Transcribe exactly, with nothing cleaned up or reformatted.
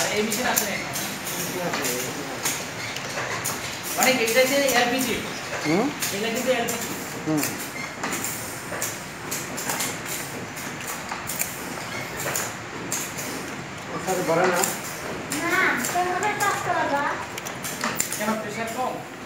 আর এই মেশিন আছে না মানে এটা হচ্ছে এলপিজি হুম এটা কিন্তু এলপিজি হুম ওটা বড় না না কেন প্রেসার কম